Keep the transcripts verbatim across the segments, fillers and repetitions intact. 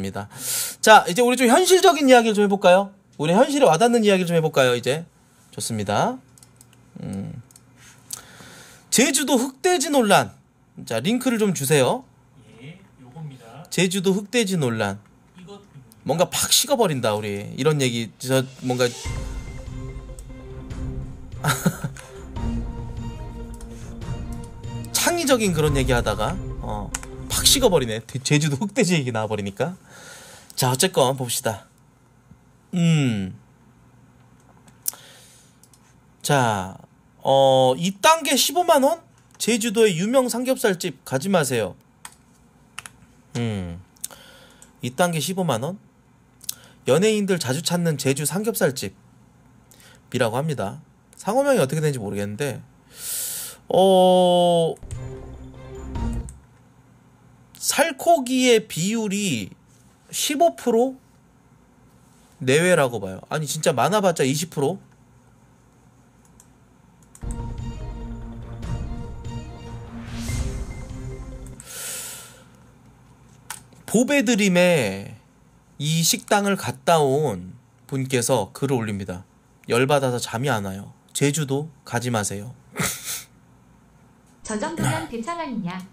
입니다. 자, 이제 우리 좀 현실적인 이야기를 좀 해볼까요? 우리 현실에 와닿는 이야기를 좀 해볼까요? 이제 좋습니다. 음. 제주도 흑돼지 논란. 자, 링크를 좀 주세요. 예, 요겁니다. 제주도 흑돼지 논란. 이것 뭔가 팍 식어버린다 우리. 이런 얘기 저 뭔가 창의적인 그런 얘기 하다가 어, 팍 식어버리네. 제주도 흑돼지 얘기 나와버리니까. 자, 어쨌건 봅시다. 음. 자, 어, 이 단계 십오만 원? 제주도의 유명 삼겹살집 가지 마세요. 음. 이 단계 십오만 원? 연예인들 자주 찾는 제주 삼겹살집이라고 합니다. 상호명이 어떻게 되는지 모르겠는데, 어, 살코기의 비율이 십오 퍼센트 내외라고 봐요. 아니, 진짜 많아봤자 이십 퍼센트? 보배드림에 이 식당을 갔다 온 분께서 글을 올립니다. 열받아서 잠이 안 와요. 제주도 가지 마세요. 저 정도면 괜찮았냐?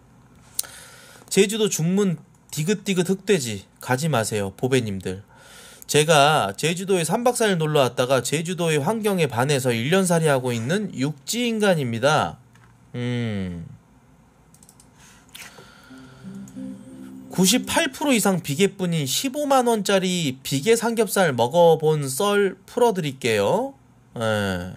제주도 중문 디귿디귿 흑돼지 가지 마세요. 보배님들. 제가 제주도에 삼 박 사 일 놀러 왔다가 제주도의 환경에 반해서 일 년 살이 하고 있는 육지인간입니다. 음... 구십팔 퍼센트 이상 비계뿐인 십오만 원짜리 비계 삼겹살 먹어본 썰 풀어드릴게요. 에.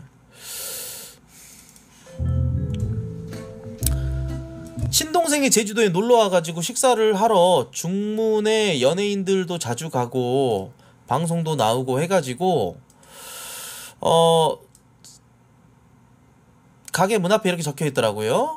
친동생이 제주도에 놀러와가지고 식사를 하러 중문에 연예인들도 자주 가고 방송도 나오고 해가지고 어 가게 문 앞에 이렇게 적혀있더라고요.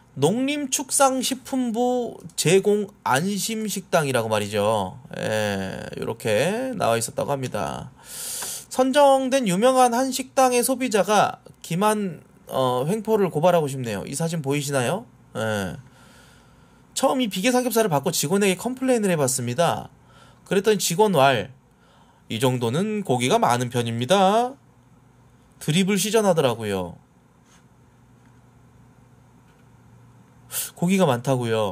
농림축산식품부 제공 안심식당이라고 말이죠. 예, 이렇게 나와 있었다고 합니다. 선정된 유명한 한 식당의 소비자가 김한 어, 횡포를 고발하고 싶네요. 이 사진 보이시나요? 예. 처음 이 비계 삼겹살을 받고 직원에게 컴플레인을 해봤습니다. 그랬더니 직원 왈, 이 정도는 고기가 많은 편입니다. 드립을 시전하더라고요. 고기가 많다고요.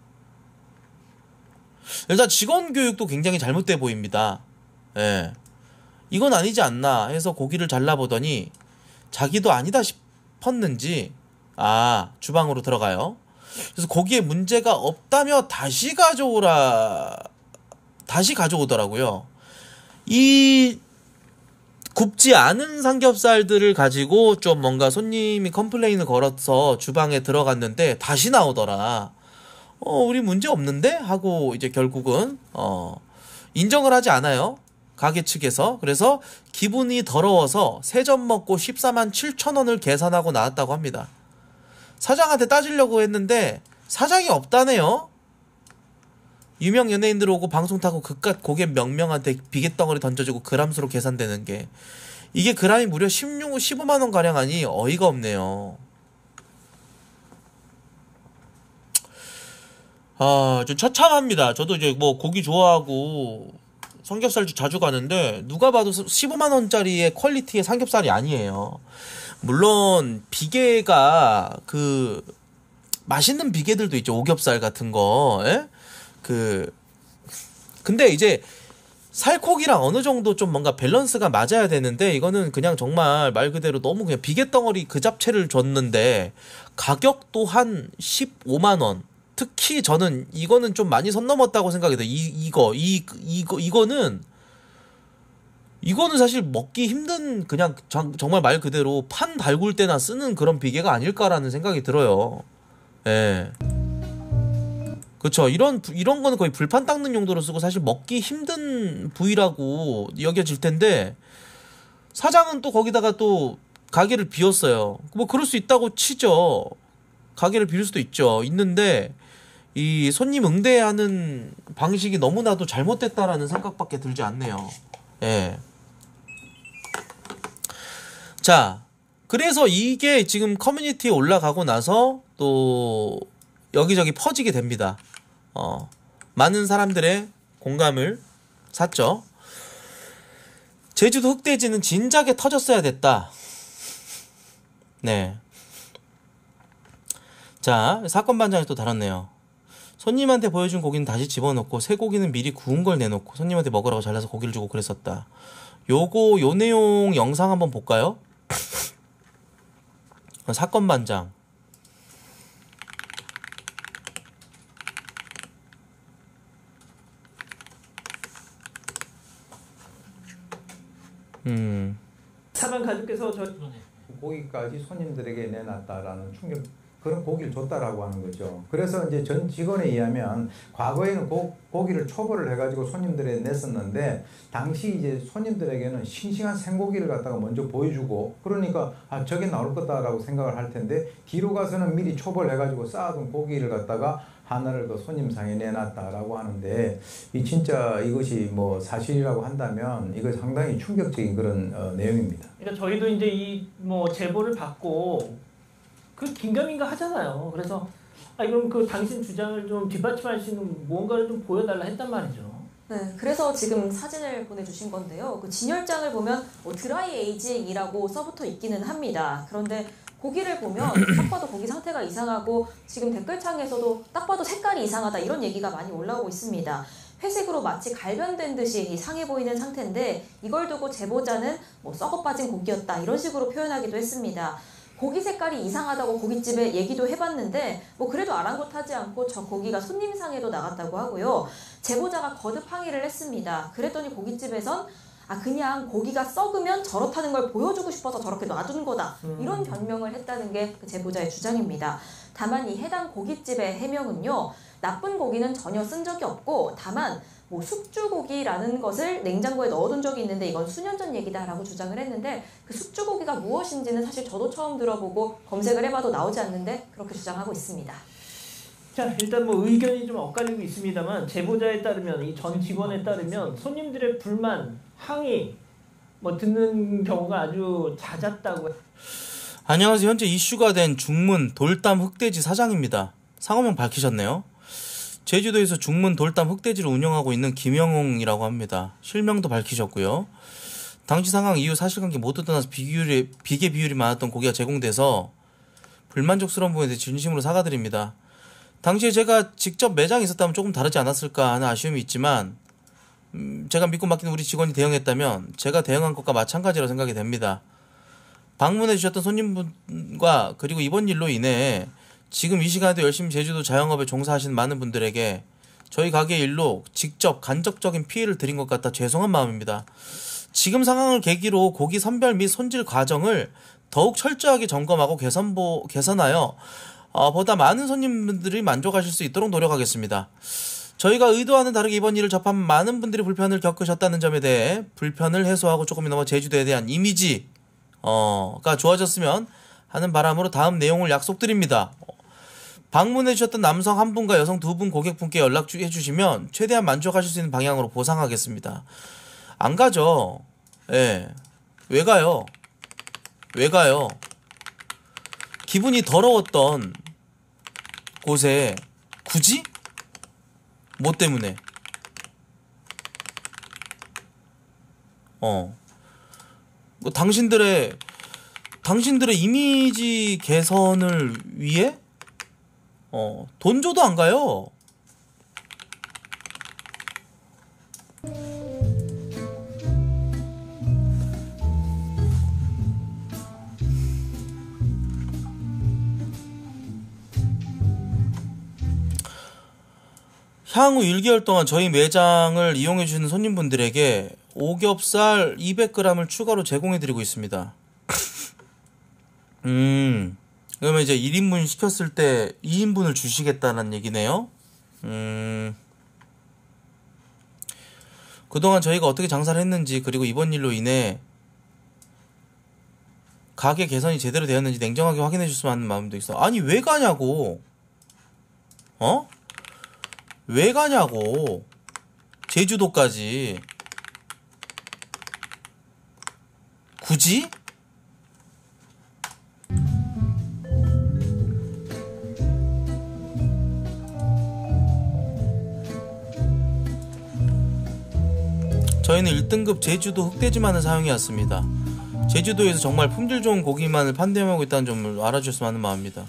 일단 직원 교육도 굉장히 잘못돼 보입니다. 예. 이건 아니지 않나 해서 고기를 잘라보더니 자기도 아니다 싶었는지 아 주방으로 들어가요. 그래서 고기에 문제가 없다며 다시 가져오라 다시 가져오더라고요. 이 굽지 않은 삼겹살들을 가지고 좀 뭔가 손님이 컴플레인을 걸어서 주방에 들어갔는데 다시 나오더라. 어, 우리 문제 없는데? 하고 이제 결국은 어, 인정을 하지 않아요. 가게 측에서. 그래서 기분이 더러워서 세 점 먹고 십사만 칠천 원을 계산하고 나왔다고 합니다. 사장한테 따지려고 했는데 사장이 없다네요. 유명 연예인들 오고 방송 타고 그깟 고객 명명한테 비계덩어리 던져주고 그람수로 계산되는 게 이게 그람이 무려 십육, 십오만 원 가량 하니 어이가 없네요. 아, 좀 처참합니다. 저도 이제 뭐 고기 좋아하고 삼겹살집 자주 가는데 누가 봐도 십오만 원짜리의 퀄리티의 삼겹살이 아니에요. 물론 비계가 그 맛있는 비계들도 있죠. 오겹살 같은 거. 예? 그 근데 이제 살코기랑 어느 정도 좀 뭔가 밸런스가 맞아야 되는데 이거는 그냥 정말 말 그대로 너무 그냥 비계덩어리 그 잡채를 줬는데 가격 또한 십오만 원. 특히 저는 이거는 좀 많이 선 넘었다고 생각이 돼요. 이 이거 이 이거 이거는 이거는 사실 먹기 힘든 그냥 정말 말 그대로 판 달굴 때나 쓰는 그런 비계가 아닐까라는 생각이 들어요. 예. 그쵸. 이런, 이런 거는 거의 불판 닦는 용도로 쓰고 사실 먹기 힘든 부위라고 여겨질 텐데, 사장은 또 거기다가 또 가게를 비웠어요. 뭐 그럴 수 있다고 치죠. 가게를 비울 수도 있죠. 있는데, 이 손님 응대하는 방식이 너무나도 잘못됐다라는 생각밖에 들지 않네요. 예. 자, 그래서 이게 지금 커뮤니티에 올라가고 나서 또 여기저기 퍼지게 됩니다. 어, 많은 사람들의 공감을 샀죠. 제주도 흑돼지는 진작에 터졌어야 됐다. 네. 자, 사건 반장이 또 달았네요. 손님한테 보여준 고기는 다시 집어넣고 새 고기는 미리 구운 걸 내놓고 손님한테 먹으라고 잘라서 고기를 주고 그랬었다. 요거 요 내용 영상 한번 볼까요? 사건 반장. 음. 사람 가족께서 저 고기까지 손님들에게 내놨다라는 충격, 그런 고기를 줬다라고 하는 거죠. 그래서 이제 전 직원에 의하면 과거에는 고, 고기를 초벌을 해가지고 손님들에게 냈었는데 당시 이제 손님들에게는 싱싱한 생고기를 갖다가 먼저 보여주고 그러니까 아 저게 나올 거다라고 생각을 할 텐데 뒤로 가서는 미리 초벌해가지고 쌓아둔 고기를 갖다가 하나를 더 손님상에 내놨다라고 하는데 이 진짜 이것이 뭐 사실이라고 한다면 이거 상당히 충격적인 그런 어, 내용입니다. 그러니까 저희도 이제 이 뭐 제보를 받고 그 긴가민가 하잖아요. 그래서 아 그럼 그 당신 주장을 좀 뒷받침할 수 있는 무언가를 좀 보여달라 했단 말이죠. 네, 그래서 지금 사진을 보내주신 건데요. 그 진열장을 보면 뭐 드라이 에이징이라고 써붙어 있기는 합니다. 그런데 고기를 보면 딱 봐도 고기 상태가 이상하고 지금 댓글창에서도 딱 봐도 색깔이 이상하다 이런 얘기가 많이 올라오고 있습니다. 회색으로 마치 갈변된 듯이 상해 보이는 상태인데 이걸 두고 제보자는 뭐 썩어 빠진 고기였다 이런 식으로 표현하기도 했습니다. 고기 색깔이 이상하다고 고깃집에 얘기도 해봤는데 뭐 그래도 아랑곳하지 않고 저 고기가 손님상에도 나갔다고 하고요. 제보자가 거듭 항의를 했습니다. 그랬더니 고깃집에선 아 그냥 고기가 썩으면 저렇다는 걸 보여주고 싶어서 저렇게 놔둔 거다 이런 변명을 했다는 게 그 제보자의 주장입니다. 다만 이 해당 고깃집의 해명은요. 나쁜 고기는 전혀 쓴 적이 없고 다만 뭐 숙주고기라는 것을 냉장고에 넣어둔 적이 있는데 이건 수년 전 얘기다라고 주장을 했는데 그 숙주고기가 무엇인지는 사실 저도 처음 들어보고 검색을 해봐도 나오지 않는데 그렇게 주장하고 있습니다. 자 일단 뭐 의견이 좀 엇갈리고 있습니다만 제보자에 따르면 이 전 직원에 따르면 손님들의 불만, 항의 뭐 듣는 경우가 아주 잦았다고. 안녕하세요. 현재 이슈가 된 중문 돌담 흑돼지 사장입니다. 상호명 밝히셨네요. 제주도에서 중문 돌담 흑돼지를 운영하고 있는 김영웅이라고 합니다. 실명도 밝히셨고요. 당시 상황 이후 사실관계 모두 떠나서 비율이, 비계 비율이 많았던 고기가 제공돼서 불만족스러운 부분에 대해 진심으로 사과드립니다. 당시에 제가 직접 매장에 있었다면 조금 다르지 않았을까 하는 아쉬움이 있지만 음, 제가 믿고 맡긴 우리 직원이 대응했다면 제가 대응한 것과 마찬가지라고 생각이 됩니다. 방문해 주셨던 손님분과 그리고 이번 일로 인해 지금 이 시간에도 열심히 제주도 자영업에 종사하시는 많은 분들에게 저희 가게 일로 직접 간접적인 피해를 드린 것 같아 죄송한 마음입니다. 지금 상황을 계기로 고기 선별 및 손질 과정을 더욱 철저하게 점검하고 개선보, 개선하여 어, 보다 많은 손님분들이 만족하실 수 있도록 노력하겠습니다. 저희가 의도와는 다르게 이번 일을 접한 많은 분들이 불편을 겪으셨다는 점에 대해 불편을 해소하고 조금이나마 제주도에 대한 이미지가 어, 좋아졌으면 하는 바람으로 다음 내용을 약속드립니다. 방문해 주셨던 남성 한 분과 여성 두 분 고객분께 연락 해 주시면 최대한 만족하실 수 있는 방향으로 보상하겠습니다. 안 가죠. 예. 왜 가요? 왜 가요? 기분이 더러웠던 곳에 굳이? 뭐 때문에? 어. 뭐 당신들의 당신들의 이미지 개선을 위해 어, 돈 줘도 안 가요. 향후 일 개월 동안 저희 매장을 이용해 주시는 손님분들에게 오겹살 이백 그램을 추가로 제공해 드리고 있습니다. 음. 그러면 이제 일 인분 시켰을 때 이 인분을 주시겠다는 얘기네요. 음. 그동안 저희가 어떻게 장사를 했는지 그리고 이번 일로 인해 가게 개선이 제대로 되었는지 냉정하게 확인해 줬으면 하는 마음도 있어. 아니 왜 가냐고. 어? 왜 가냐고. 제주도까지. 굳이? 저희는 일 등급 제주도 흑돼지만을 사용해왔습니다. 제주도에서 정말 품질 좋은 고기만을 판매하고 있다는 점을 알아주셨으면 하는 마음입니다.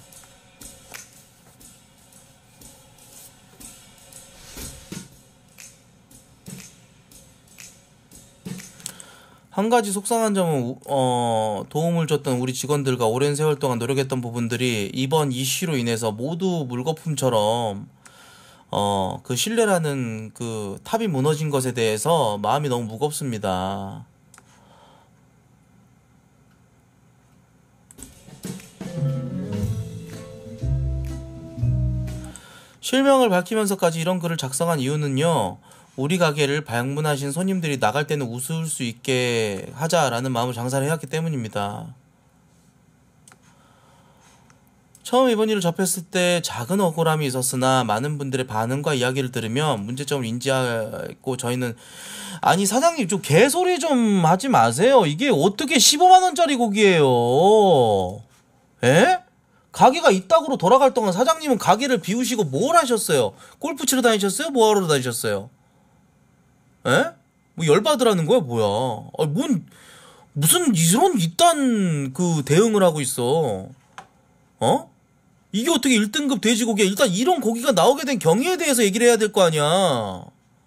한 가지 속상한 점은 어, 도움을 줬던 우리 직원들과 오랜 세월 동안 노력했던 부분들이 이번 이슈로 인해서 모두 물거품처럼 어, 그 신뢰라는 그 탑이 무너진 것에 대해서 마음이 너무 무겁습니다. 실명을 밝히면서까지 이런 글을 작성한 이유는요, 우리 가게를 방문하신 손님들이 나갈 때는 웃을 수 있게 하자라는 마음으로 장사를 해왔기 때문입니다. 처음 이번 일을 접했을 때 작은 억울함이 있었으나 많은 분들의 반응과 이야기를 들으면 문제점을 인지하고 저희는 아니 사장님 좀 개소리 좀 하지 마세요. 이게 어떻게 십오만 원짜리 고기예요. 에? 가게가 이따구로 돌아갈 동안 사장님은 가게를 비우시고 뭘 하셨어요? 골프 치러 다니셨어요? 뭐하러 다니셨어요? 에? 뭐 열받으라는 거야 뭐야? 아, 뭔 무슨 이런 이딴 그 대응을 하고 있어? 어? 이게 어떻게 일 등급 돼지고기야? 일단 이런 고기가 나오게 된 경위에 대해서 얘기를 해야 될 거 아니야.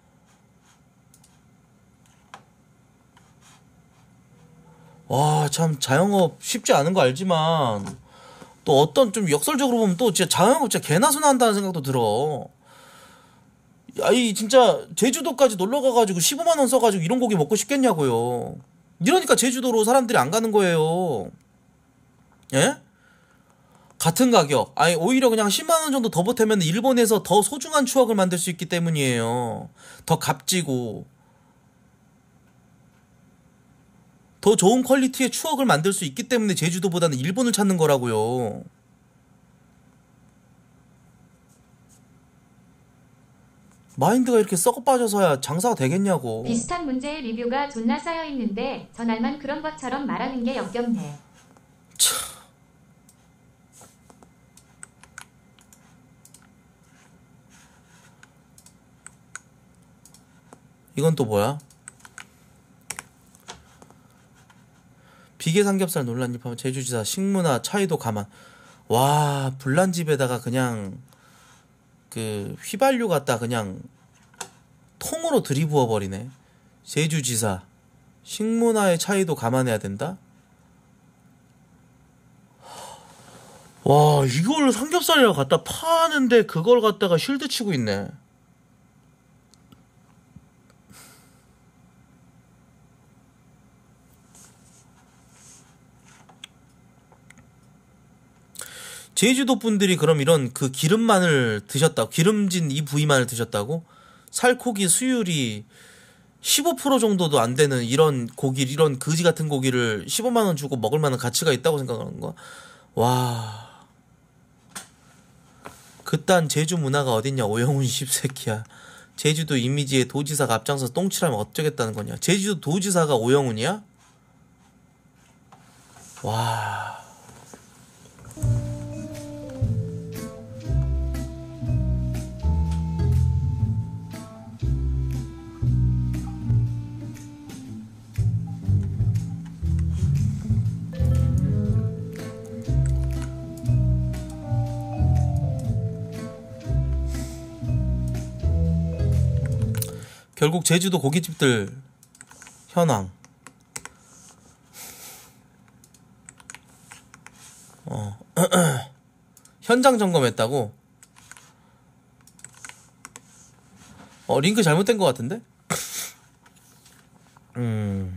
와, 참 자영업 쉽지 않은 거 알지만 또 어떤 좀 역설적으로 보면 또 진짜 자영업 진짜 개나 소나 한다는 생각도 들어. 아이 진짜 제주도까지 놀러 가가지고 십오만 원 써가지고 이런 고기 먹고 싶겠냐고요. 이러니까 제주도로 사람들이 안 가는 거예요. 예? 같은 가격, 아니 오히려 그냥 십만 원 정도 더 보태면 일본에서 더 소중한 추억을 만들 수 있기 때문이에요. 더 값지고 더 좋은 퀄리티의 추억을 만들 수 있기 때문에 제주도보다는 일본을 찾는 거라고요. 마인드가 이렇게 썩어 빠져서야 장사가 되겠냐고. 비슷한 문제의 리뷰가 존나 쌓여있는데 전날만 그런 것처럼 말하는 게 역겹네. 참. 이건 또 뭐야? 비계 삼겹살 논란 입하면 제주지사 식문화 차이도 감안. 와, 불난집에다가 그냥 그 휘발유 갖다 그냥 통으로 들이부어 버리네. 제주지사 식문화의 차이도 감안해야 된다? 와, 이걸 삼겹살이라고 갖다 파는데 그걸 갖다가 쉴드 치고 있네. 제주도 분들이 그럼 이런 그 기름만을 드셨다고, 기름진 이 부위만을 드셨다고? 살코기 수율이 십오 퍼센트 정도도 안 되는 이런 고기, 이런 거지 같은 고기를 십오만 원 주고 먹을 만한 가치가 있다고 생각하는 거야? 와. 그딴 제주 문화가 어딨냐, 오영훈 씹새끼야. 제주도 이미지에 도지사가 앞장서서 똥칠하면 어쩌겠다는 거냐. 제주도 도지사가 오영훈이야? 와. 결국 제주도 고깃집들 현황. 어. 현장 점검했다고? 어, 링크 잘못된 것 같은데? 음.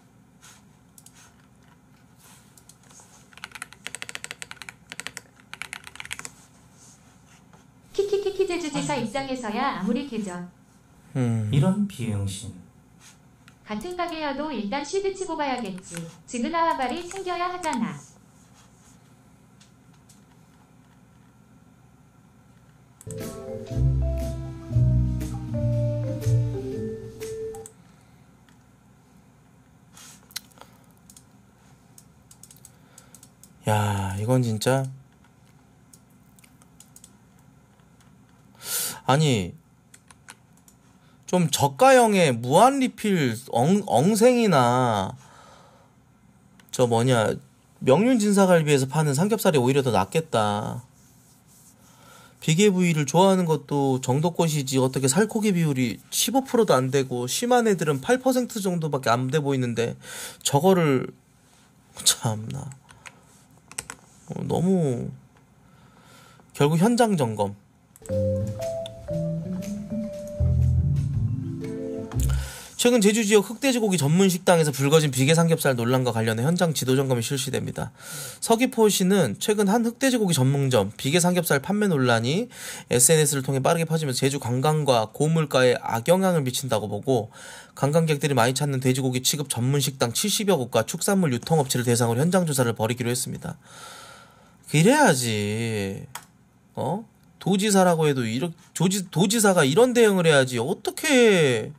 키키키키 제주지사 입장에서야 아무리 개전. 음. 이런 비응신. 같은 가게여도 일단 쉴드 치고 가야겠지. 지그나와 발이 챙겨야 하잖아. 야, 이건 진짜 아니 좀 저가형의 무한 리필 엉, 엉생이나 저 뭐냐 명륜 진사갈비에서 파는 삼겹살이 오히려 더 낫겠다. 비계 부위를 좋아하는 것도 정도껏이지 어떻게 살코기 비율이 십오 퍼센트도 안 되고 심한 애들은 팔 퍼센트 정도밖에 안 돼 보이는데 저거를 참나 어, 너무 결국 현장 점검. 최근 제주 지역 흑돼지고기 전문 식당에서 불거진 비계 삼겹살 논란과 관련해 현장 지도 점검이 실시됩니다. 서귀포시는 최근 한 흑돼지고기 전문점 비계 삼겹살 판매 논란이 에스엔에스를 통해 빠르게 퍼지면서 제주 관광과 고물가에 악영향을 미친다고 보고 관광객들이 많이 찾는 돼지고기 취급 전문 식당 칠십여 곳과 축산물 유통업체를 대상으로 현장 조사를 벌이기로 했습니다. 그래야지. 어? 도지사라고 해도 이렇게 도지, 도지사가 이런 대응을 해야지. 어떻게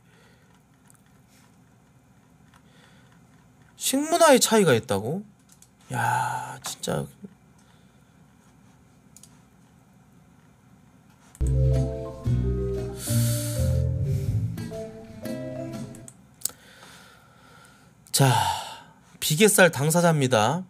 식문화의 차이가 있다고? 야, 진짜. 자, 비계살 당사자입니다.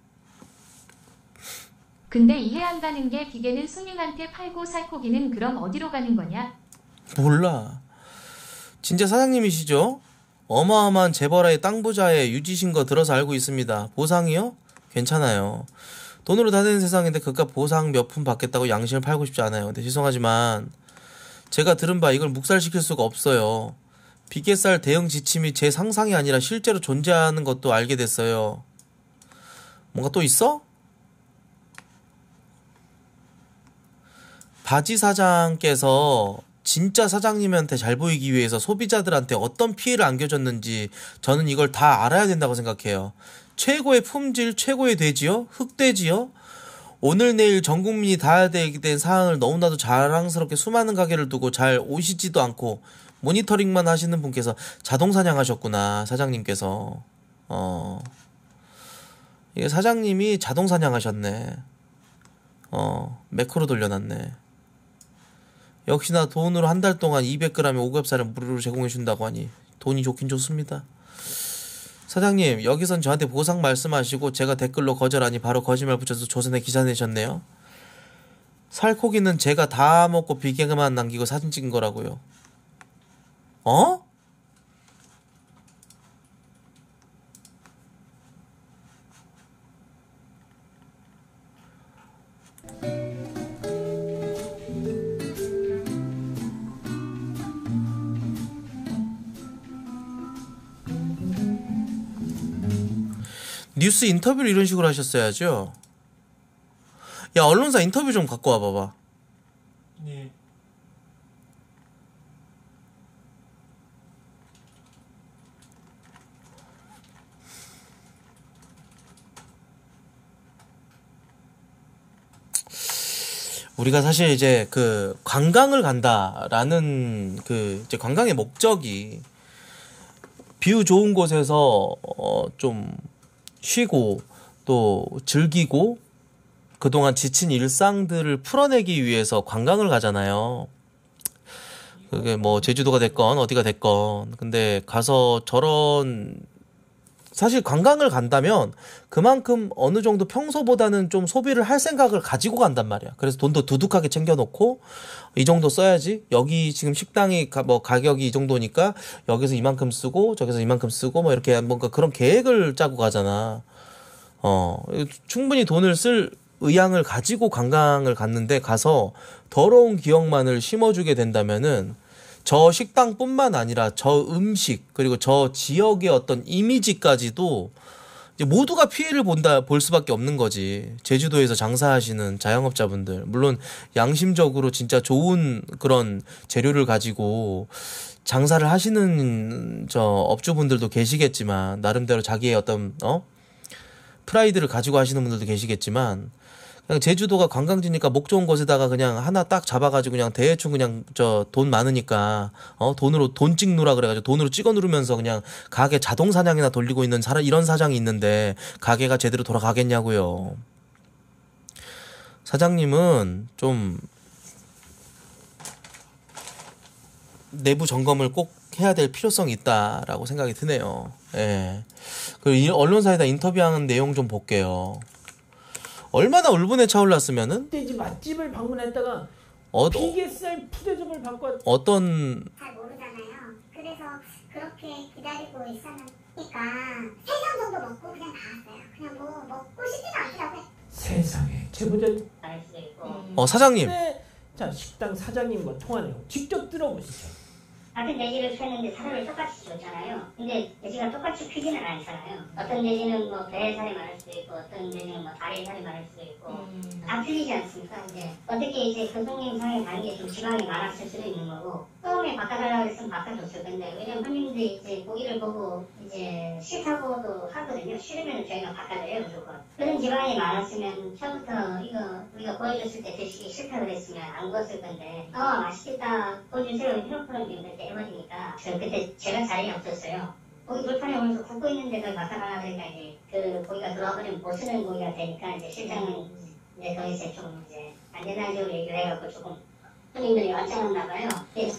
근데 이해 안 가는 게 비계는 손님한테 팔고 살코기는 그럼 어디로 가는 거냐? 몰라. 진짜 사장님이시죠? 어마어마한 재벌의 땅 부자의 유지신 거 들어서 알고 있습니다. 보상이요? 괜찮아요. 돈으로 다 되는 세상인데 그깟 보상 몇 푼 받겠다고 양심을 팔고 싶지 않아요. 근데 죄송하지만 제가 들은 바 이걸 묵살시킬 수가 없어요. 비계살 대응 지침이 제 상상이 아니라 실제로 존재하는 것도 알게 됐어요. 뭔가 또 있어? 바지 사장께서 진짜 사장님한테 잘 보이기 위해서 소비자들한테 어떤 피해를 안겨줬는지 저는 이걸 다 알아야 된다고 생각해요. 최고의 품질, 최고의 돼지요? 흑돼지요? 오늘 내일 전 국민이 다 되게 된 사항을 너무나도 자랑스럽게 수많은 가게를 두고 잘 오시지도 않고 모니터링만 하시는 분께서 자동 사냥하셨구나. 사장님께서. 어. 이게 사장님이 자동 사냥하셨네. 어. 매크로 돌려놨네. 역시나 돈으로 한 달 동안 이백 그램의 오겹살을 무료로 제공해준다고 하니 돈이 좋긴 좋습니다. 사장님, 여기선 저한테 보상 말씀하시고 제가 댓글로 거절하니 바로 거짓말 붙여서 조선에 기사 내셨네요. 살코기는 제가 다 먹고 비계만 남기고 사진 찍은 거라고요. 어? 뉴스 인터뷰를 이런 식으로 하셨어야죠. 야, 언론사 인터뷰 좀 갖고 와봐봐. 네. 우리가 사실 이제 그 관광을 간다라는 그 이제 관광의 목적이 뷰 좋은 곳에서 어 좀 쉬고 또 즐기고 그동안 지친 일상들을 풀어내기 위해서 관광을 가잖아요. 그게 뭐 제주도가 됐건 어디가 됐건. 근데 가서 저런 사실 관광을 간다면 그만큼 어느 정도 평소보다는 좀 소비를 할 생각을 가지고 간단 말이야. 그래서 돈도 두둑하게 챙겨놓고 이 정도 써야지. 여기 지금 식당이 가, 뭐 가격이 이 정도니까 여기서 이만큼 쓰고 저기서 이만큼 쓰고 뭐 이렇게 뭔가 그런 계획을 짜고 가잖아. 어, 충분히 돈을 쓸 의향을 가지고 관광을 갔는데 가서 더러운 기억만을 심어주게 된다면은 저 식당뿐만 아니라 저 음식 그리고 저 지역의 어떤 이미지까지도 이제 모두가 피해를 본다 볼 수밖에 없는 거지. 제주도에서 장사하시는 자영업자분들 물론 양심적으로 진짜 좋은 그런 재료를 가지고 장사를 하시는 저 업주분들도 계시겠지만 나름대로 자기의 어떤 어 프라이드를 가지고 하시는 분들도 계시겠지만 그냥 제주도가 관광지니까 목 좋은 곳에다가 그냥 하나 딱 잡아가지고 그냥 대충 그냥 저 돈 많으니까 어 돈으로 돈 찍누라 그래가지고 돈으로 찍어 누르면서 그냥 가게 자동 사냥이나 돌리고 있는 사람 이런 사장이 있는데 가게가 제대로 돌아가겠냐고요. 사장님은 좀 내부 점검을 꼭 해야 될 필요성이 있다라고 생각이 드네요. 예. 그리고 이 언론사에다 인터뷰하는 내용 좀 볼게요. 얼마나 울분에 차올랐으면은 흑돼지 맛집을 방문했다가 어, 비계살 푸대접을 받고 왔- 어떤 잘 모르잖아요. 그래서 그렇게 기다리고 있었으니까 세 상 정도 먹고 그냥 나왔어요. 그냥 뭐 먹고 싶지도 않더라고요. 세상에 제보자 알 수도 있고. 어 사장님 네. 자 식당 사장님과 통화 내용 직접 들어보시죠. 같은 돼지를 샀는데 사람을 똑같이 줬잖아요. 근데 돼지가 똑같이 크지는 않잖아요. 어떤 돼지는 뭐 배살이 많을 수도 있고 어떤 돼지는 뭐 다리살이 많을 수도 있고 다 틀리지 않습니까? 이제 어떻게 이제 그 손님상에 가는 게 좀 지방이 많았을 수도 있는 거고 처음에 바꿔달라고 했으면 바꿔줬을 건데 왜냐면 손님들이 이제 고기를 보고 이제 싫다고도 하거든요. 싫으면 저희가 바꿔드려요 무조건. 그런 지방이 많았으면 처음부터 이거 우리가 보여줬을 때 드시기 싫다 그랬으면 안 구웠을 건데 어 맛있겠다 보여주세요 휴대폰을 이렇게 해버리니까 저 그때 제가 자리가 없었어요. 고기 불판에 오면서 굽고 있는데 그걸 바꿔달라 그러니까 이제 그 고기가 들어와버리면 못 쓰는 고기가 되니까 이제 실장은 이제 거기서 좀 이제 안전하게 얘기를 해갖고 조금 손님들이 완전했나 봐요. 예.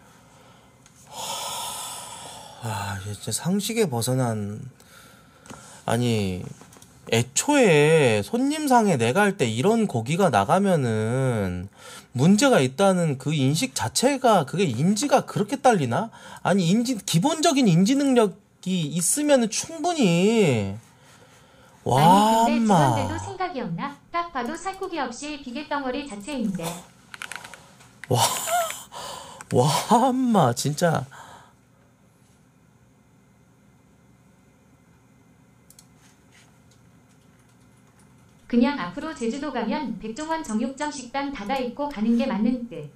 아 진짜 상식에 벗어난 아니 애초에 손님상에 내가 할 때 이런 고기가 나가면은 문제가 있다는 그 인식 자체가 그게 인지가 그렇게 딸리나? 아니 인지 기본적인 인지 능력이 있으면은 충분히 와 아니 근데 엄마 저런데도 생각이 없나? 딱 봐도 살코기 없이 비계덩어리 자체인데. 와 엄마 진짜 그냥 앞으로 제주도 가면 백종원 정육점 식당 닫아있고 가는 게 맞는 듯.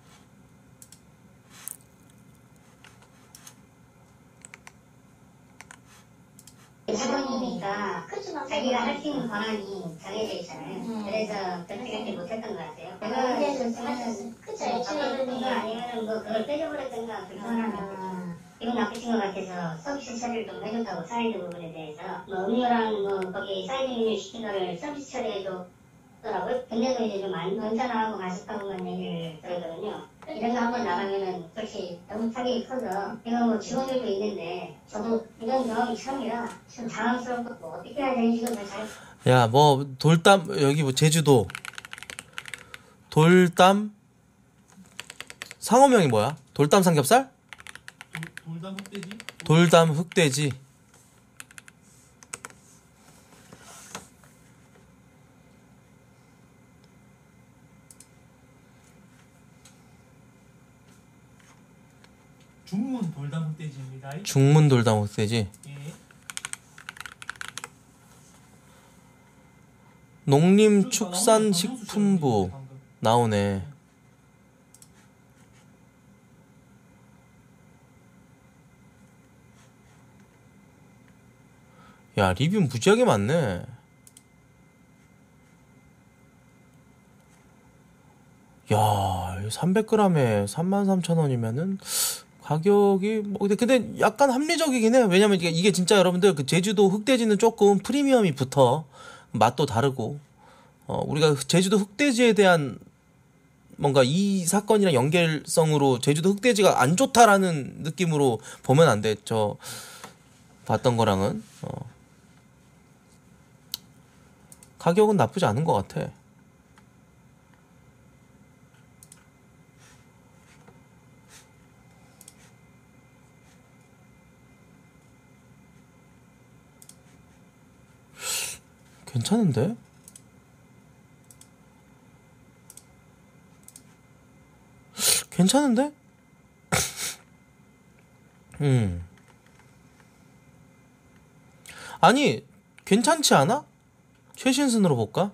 사장이니까 자기가 할 수 있는 권한이 정해져 있잖아요. 그래서 그렇게 그렇게 못했던 것 같아요. 그거 했었으면 그쵸. 바꿔줬던가 아니면 뭐 그걸 빼줘버렸던가 불편하면 기분 나쁘신 것 같아서 서비스 처리를 좀 해줬다고 사이드 부분에 대해서 뭐 음료랑 뭐 거기 사이드 메뉴 시킨 거를 서비스 처리해줬더라고요. 근데도 이제 좀 안, 언짢아하고 가셨다고만 얘기를 들었거든요. 이런 거 한번 나가면은 솔직히 너무 타격이 커서 이거 뭐 직원들도 있는데 저도 이런 경험이 처음이라 좀 당황스럽고 뭐 어떻게 해야 되는지도 잘 야 뭐 돌담 여기 뭐 제주도 돌담 상호명이 뭐야? 돌담 삼겹살? 돌담 흑돼지? 돌담 흑돼지. 중문 돌담 흑돼지입니다. 중문 돌담 흑돼지. 예. 농림축산식품부 방금. 나오네. 야 리뷰 무지하게 많네. 야 삼백 그램에 삼만 삼천 원이면은 가격이 뭐 근데, 근데 약간 합리적이긴 해요. 왜냐면 이게, 이게 진짜 여러분들 그 제주도 흑돼지는 조금 프리미엄이 붙어 맛도 다르고 어 우리가 제주도 흑돼지에 대한 뭔가 이 사건이랑 연결성으로 제주도 흑돼지가 안 좋다라는 느낌으로 보면 안 돼. 저 봤던 거랑은 어. 가격은 나쁘지 않은 것 같아. 괜찮은데? 괜찮은데? 음. 아니, 괜찮지 않아? 최신순으로 볼까?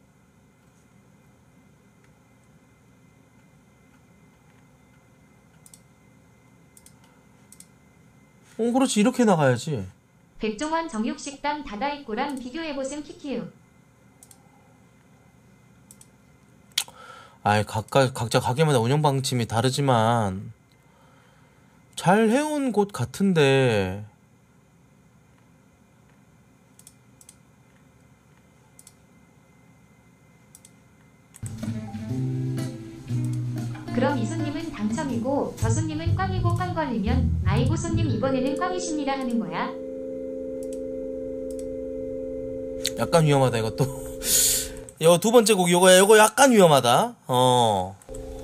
어, 그렇지. 이렇게 나가야지. 백종원 정육식당 닫아있고랑 비교해보셈 키키우. 아이, 각각, 각자 가게마다 운영 방침이 다르지만, 잘 해온 곳 같은데, 그럼 이손님은 당 당첨이고 저 손님은 꽝이고 꽝 걸리면 아이고 손님 이번에는 꽝이십니다 하는 거야. 약간 위험하다 이것도. 이거 두 번째 곡 요거 요거 약간 위험하다. 어.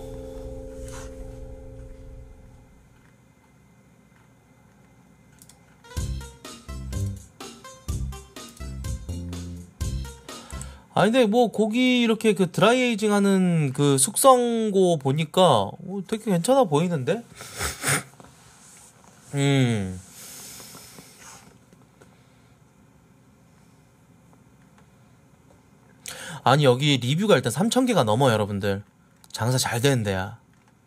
아 근데 뭐 곡이 이렇게 그 드라이에이징 하는 그 숙성고 보니까 어, 되게 괜찮아 보이는데? 음. 아니 여기 리뷰가 일단 삼천 개가 넘어요 여러분들. 장사 잘 되는 데야.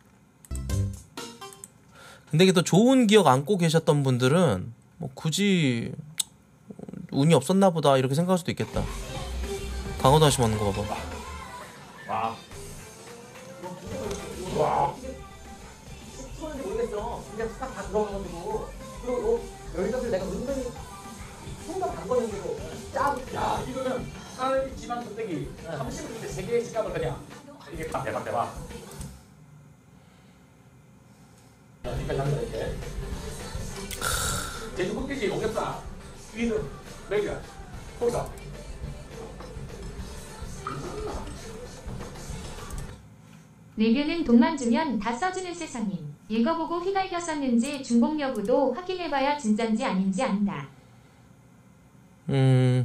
근데 이게 또 좋은 기억 안고 계셨던 분들은 뭐 굳이 운이 없었나 보다 이렇게 생각할 수도 있겠다. 강호도 하시 먹는 거 봐봐. 와. 와. 수건인지 모르겠어. 그냥 딱 다 들어가가지고. 그리고 여기서들 내가 은근히 손도 바꿨는데도 짜. 야, 이거는 사람이 지방 껍데기 삼십 분인데 세 개의 식감을 그냥 이게 다 대박 대박. 자, 이렇게 하면 이렇게. 제주 흑돼지 오겹살 위는 맥이야. 거기서. 리뷰는 돈만 주면 다 써주는 세상임. 읽어보고 휘갈겼었는지 중복 여부도 확인해봐야 진짠지 아닌지 안다. 음.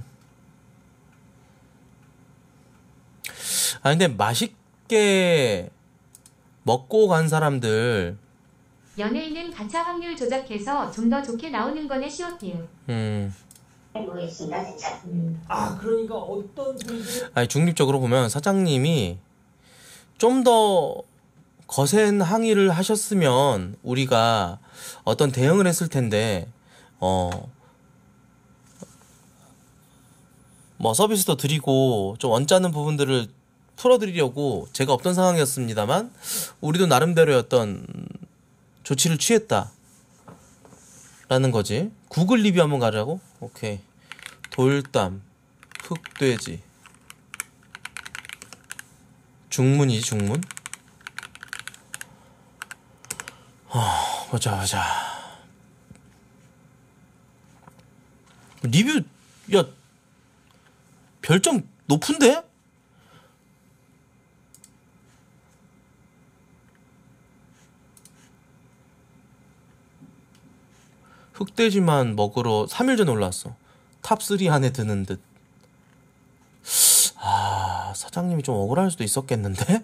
아 근데 맛있게 먹고 간 사람들. 연예인은 가차 확률 조작해서 좀 더 좋게 나오는 거네 시오티음. 음. 모르겠습니다 진짜. 아 그러니까 어떤 분들 아니 중립적으로 보면 사장님이 좀 더 거센 항의를 하셨으면 우리가 어떤 대응을 했을 텐데 어 뭐 서비스도 드리고 좀 언짢은 부분들을 풀어드리려고 제가 없던 상황이었습니다만 우리도 나름대로의 어떤 조치를 취했다 라는 거지. 구글 리뷰 한번 가자고? 오케이. 돌담 흑돼지 중문이지 중문. 어, 보자 보자. 리뷰 야 별점 높은데? 흑돼지만 먹으러 삼 일 전에 올라왔어. 탑 삼 안에 드는 듯. 아, 사장님이 좀 억울할 수도 있었겠는데?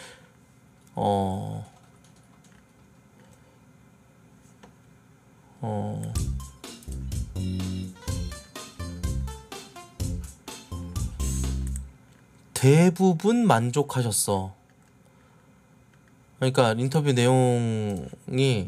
어. 어. 대부분 만족하셨어. 그러니까 인터뷰 내용이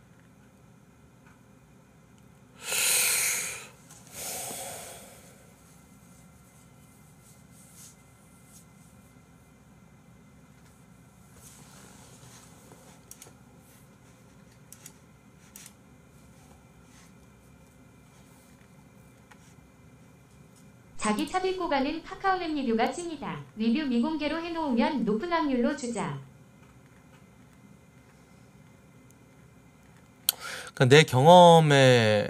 자기 차 싣고 가는 카카오맵 리뷰가 찐이다. 리뷰 미공개로 해놓으면 높은 확률로 주자. 그러니까 내 경험에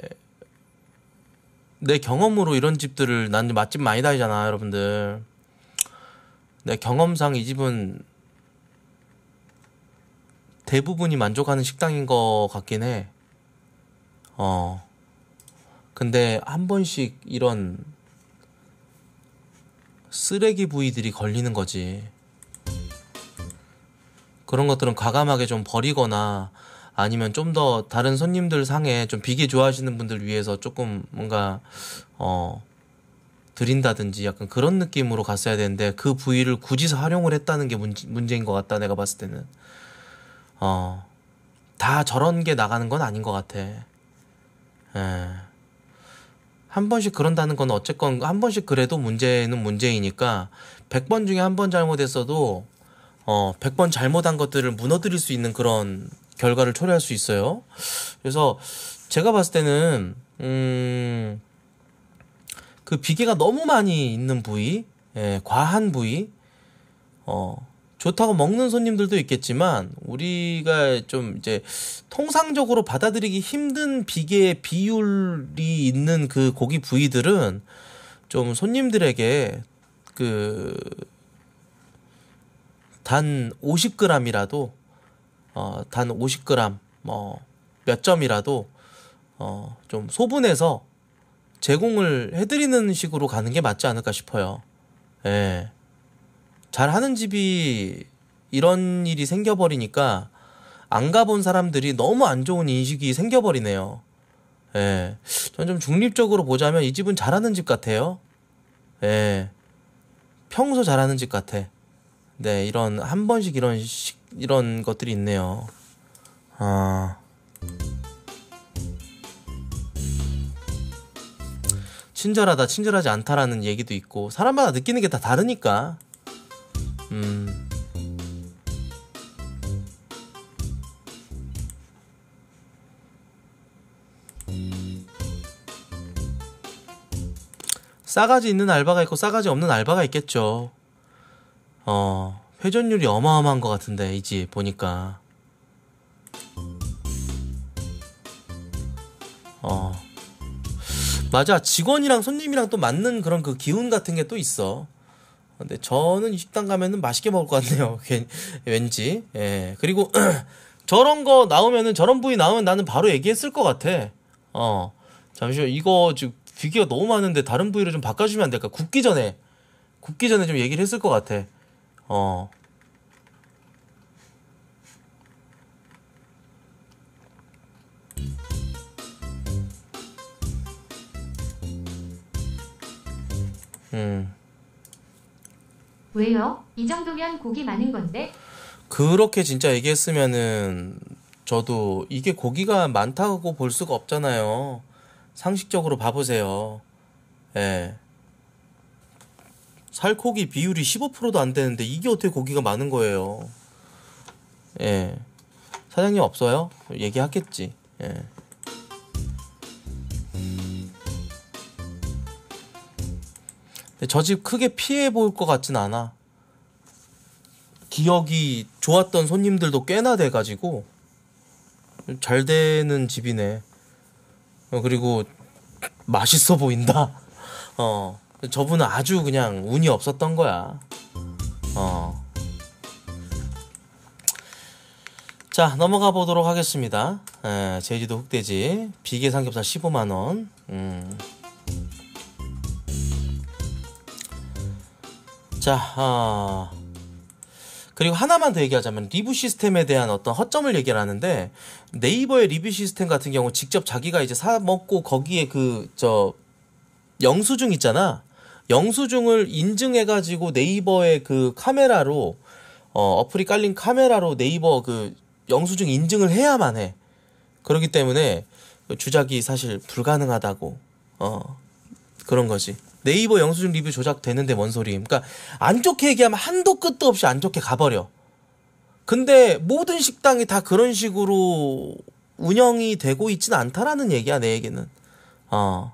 내 경험으로 이런 집들을 난 맛집 많이 다니잖아 여러분들. 내 경험상 이 집은 대부분이 만족하는 식당인 것 같긴 해. 어. 근데 한 번씩 이런 쓰레기 부위들이 걸리는 거지. 그런 것들은 과감하게 좀 버리거나 아니면 좀 더 다른 손님들 상에 좀 비계 좋아하시는 분들 위해서 조금 뭔가 어 드린다든지 약간 그런 느낌으로 갔어야 되는데 그 부위를 굳이 활용을 했다는 게 문제, 문제인 것 같다 내가 봤을 때는. 어 다 저런 게 나가는 건 아닌 것 같아. 예. 한 번씩 그런다는 건 어쨌건 한 번씩 그래도 문제는 문제이니까 백 번 중에 한 번 잘못했어도 어 백 번 잘못한 것들을 무너뜨릴 수 있는 그런 결과를 초래할 수 있어요. 그래서 제가 봤을 때는 음, 그 비계가 너무 많이 있는 부위, 예, 과한 부위, 어 좋다고 먹는 손님들도 있겠지만 우리가 좀 이제 통상적으로 받아들이기 힘든 비계의 비율이 있는 그 고기 부위들은 좀 손님들에게 그 단 오십 그램이라도 어, 단 오십 그램 뭐 몇 점이라도 어, 좀 소분해서 제공을 해드리는 식으로 가는 게 맞지 않을까 싶어요. 예. 잘하는 집이 이런 일이 생겨버리니까 안 가본 사람들이 너무 안 좋은 인식이 생겨버리네요. 예. 전 좀 중립적으로 보자면 이 집은 잘하는 집 같아요. 예. 평소 잘하는 집 같아. 네, 이런 한 번씩 이런 식, 이런 것들이 있네요. 아. 친절하다, 친절하지 않다라는 얘기도 있고 사람마다 느끼는 게 다 다르니까. 음. 싸가지 있는 알바가 있고 싸가지 없는 알바가 있겠죠. 어, 회전율이 어마어마한 것 같은데 이 집 보니까. 어, 맞아. 직원이랑 손님이랑 또 맞는 그런 그 기운 같은 게 또 있어. 근데 저는 이 식당 가면은 맛있게 먹을 것 같네요. 왠지. 예. 그리고 저런 거 나오면은 저런 부위 나오면 나는 바로 얘기했을 것 같아. 어, 잠시만 이거 지금 비계가 너무 많은데 다른 부위로 좀 바꿔주면 안 될까? 굽기 전에 굽기 전에 좀 얘기를 했을 것 같아. 어. 음. 왜요? 이 정도면 고기 많은 건데? 그렇게 진짜 얘기했으면은 저도 이게 고기가 많다고 볼 수가 없잖아요. 상식적으로 봐보세요. 예. 살코기 비율이 십오 퍼센트도 안 되는데 이게 어떻게 고기가 많은 거예요. 예. 사장님 없어요? 얘기하겠지. 예. 저 집 크게 피해 볼 것 같진 않아. 기억이 좋았던 손님들도 꽤나 돼가지고 잘 되는 집이네. 어, 그리고 맛있어 보인다. 어, 저분은 아주 그냥 운이 없었던 거야. 어. 자, 넘어가 보도록 하겠습니다. 에, 제주도 흑돼지 비계 삼겹살 십오만 원. 음. 자, 어. 그리고 하나만 더 얘기하자면 리뷰 시스템에 대한 어떤 허점을 얘기를 하는데, 네이버의 리뷰 시스템 같은 경우 직접 자기가 이제 사 먹고 거기에 그 저 영수증 있잖아. 영수증을 인증해가지고 네이버의 그 카메라로 어, 어플이 깔린 카메라로 네이버 그 영수증 인증을 해야만 해. 그렇기 때문에 주작이 사실 불가능하다고. 어, 그런 거지. 네이버 영수증 리뷰 조작되는데 뭔 소리. 그러니까 안 좋게 얘기하면 한도 끝도 없이 안 좋게 가버려. 근데 모든 식당이 다 그런 식으로 운영이 되고 있지는 않다라는 얘기야, 내 얘기는. 어.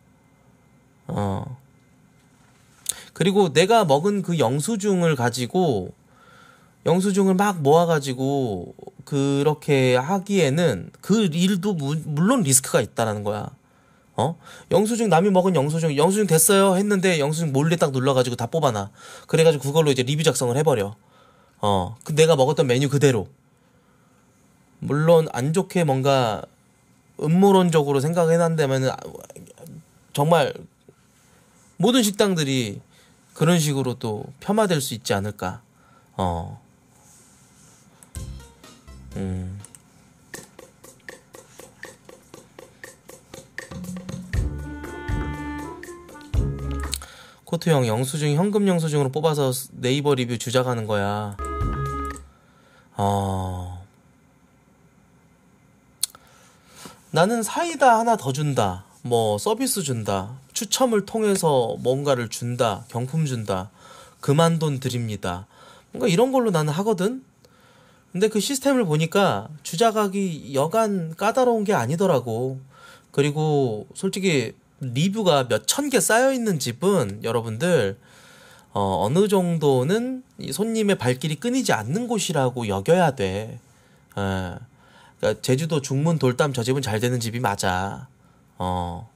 어. 그리고 내가 먹은 그 영수증을 가지고 영수증을 막 모아가지고 그렇게 하기에는 그 일도 무, 물론 리스크가 있다라는 거야. 어? 영수증, 남이 먹은 영수증, 영수증 됐어요 했는데 영수증 몰래 딱 눌러가지고 다 뽑아놔. 그래가지고 그걸로 이제 리뷰 작성을 해버려. 어, 그 내가 먹었던 메뉴 그대로. 물론 안 좋게 뭔가 음모론적으로 생각해낸다면은 정말 모든 식당들이 그런 식으로 또 폄하될 수 있지 않을까. 어. 음. 코트 형, 영수증 현금 영수증으로 뽑아서 네이버 리뷰 주작하는 거야. 어. 나는 사이다 하나 더 준다. 뭐 서비스 준다. 추첨을 통해서 뭔가를 준다. 경품 준다. 그만 돈 드립니다. 뭔가 이런 걸로 나는 하거든. 근데 그 시스템을 보니까 주작하기 여간 까다로운 게 아니더라고. 그리고 솔직히 리뷰가 몇 천 개 쌓여있는 집은 여러분들 어, 어느 정도는 이 손님의 발길이 끊이지 않는 곳이라고 여겨야 돼. 예. 그러니까 제주도 중문 돌담 저 집은 잘 되는 집이 맞아. 어.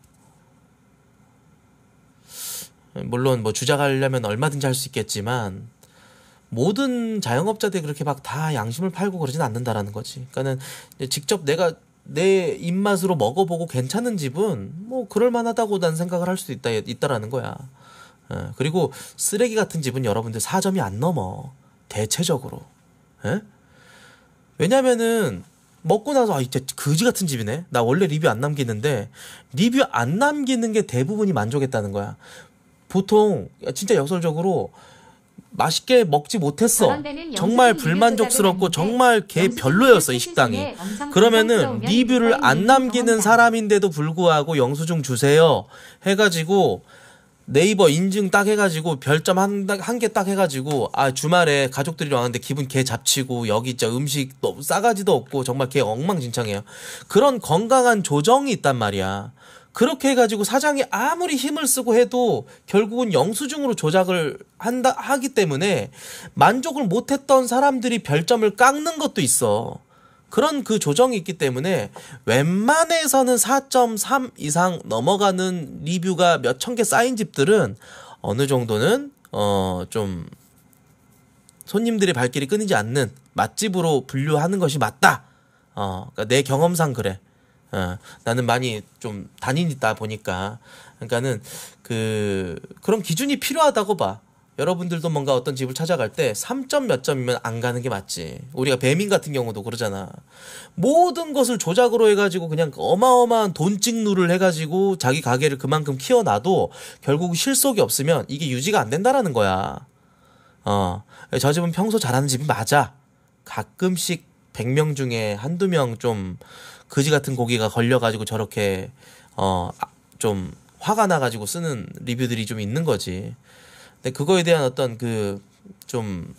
물론 뭐 주작하려면 얼마든지 할 수 있겠지만 모든 자영업자들이 그렇게 막 다 양심을 팔고 그러진 않는다라는 거지. 그러니까는 직접 내가 내 입맛으로 먹어보고 괜찮은 집은 뭐 그럴만하다고 난 생각을 할 수도 있다, 있다라는 거야. 예, 그리고 쓰레기 같은 집은 여러분들 사 점이 안 넘어. 대체적으로. 예? 왜냐면은 먹고 나서 아 이제 거지 같은 집이네. 나 원래 리뷰 안 남기는데 리뷰 안 남기는 게 대부분이 만족했다는 거야. 보통 진짜 역설적으로 맛있게 먹지 못했어. 정말 불만족스럽고 정말 개 별로였어 이 식당이. 그러면은 리뷰를 안 남기는 사람인데도 불구하고 영수증 주세요 해가지고 네이버 인증 딱 해가지고 별점 한 한 개 딱 해가지고 아 주말에 가족들이랑 왔는데 기분 개 잡치고 여기 진짜 음식 너무 싸가지도 없고 정말 개 엉망진창이에요. 그런 건강한 조정이 있단 말이야. 그렇게 해가지고 사장이 아무리 힘을 쓰고 해도 결국은 영수증으로 조작을 한다 하기 때문에 만족을 못했던 사람들이 별점을 깎는 것도 있어. 그런 그 조정이 있기 때문에 웬만해서는 사 점 삼 이상 넘어가는 리뷰가 몇 천 개 쌓인 집들은 어느 정도는 어 좀 손님들의 발길이 끊이지 않는 맛집으로 분류하는 것이 맞다. 어, 그러니까 내 경험상 그래. 어, 나는 많이 좀 다니다 보니까. 그러니까는 그 그런 기준이 필요하다고 봐. 여러분들도 뭔가 어떤 집을 찾아갈 때 삼 점 몇 점이면 안 가는 게 맞지. 우리가 배민 같은 경우도 그러잖아. 모든 것을 조작으로 해가지고 그냥 어마어마한 돈 찍누를 해가지고 자기 가게를 그만큼 키워놔도 결국 실속이 없으면 이게 유지가 안 된다라는 거야. 어, 저 집은 평소 잘하는 집이 맞아. 가끔씩 백 명 중에 한두 명 좀 거지 같은 고기가 걸려가지고 저렇게 어 좀 화가 나가지고 쓰는 리뷰들이 좀 있는 거지. 근데 그거에 대한 어떤 그 좀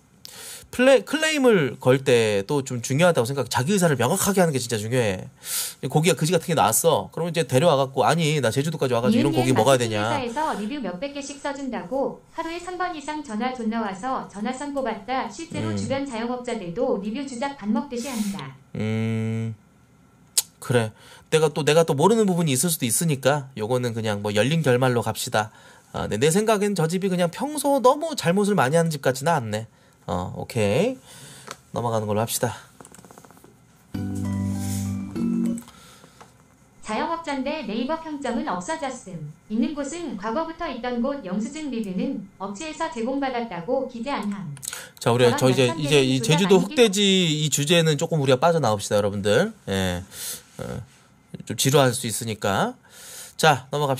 플레 클레임을 걸 때도 좀 중요하다고 생각. 자기 의사를 명확하게 하는 게 진짜 중요해. 고기가 거지 같은 게 나왔어. 그러면 이제 데려와갖고 아니 나 제주도까지 와가지고 이런 고기 먹어야 되냐. 회사에서 리뷰 몇백 개씩 써준다고 하루에 삼 번 이상 전화 돈 나와서 전화선 뽑았다. 실제로 음. 주변 자영업자들도 리뷰 주작 밥 먹듯이 한다. 음 그래. 내가 또 내가 또 모르는 부분이 있을 수도 있으니까 요거는 그냥 뭐 열린 결말로 갑시다. 아, 네, 내 생각엔 저 집이 그냥 평소 너무 잘못을 많이 하는 집 같지는 않네. 어, 오케이. 넘어가는 걸로 합시다. 자영업자인데 네이버 평점은 없어졌음. 있는 곳은 과거부터 있던 곳 영수증 리뷰는 업체에서 제공받았다고 기재 안 함. 자, 우리가 저 이제 이제 이 제주도 흑돼지 이 주제는 조금 우리가 빠져나옵시다, 여러분들. 예. 어, 좀 지루할 수 있으니까. 자, 넘어갑시다.